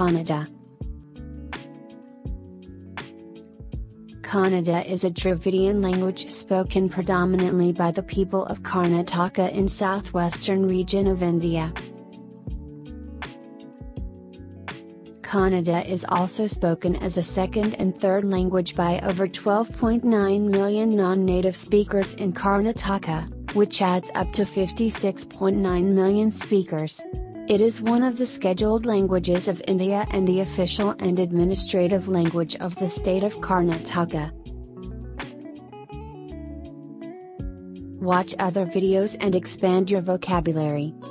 Kannada. Kannada is a Dravidian language spoken predominantly by the people of Karnataka in southwestern region of India. Kannada is also spoken as a second and third language by over 12.9 million non-native speakers in Karnataka, which adds up to 56.9 million speakers. It is one of the scheduled languages of India and the official and administrative language of the state of Karnataka. Watch other videos and expand your vocabulary.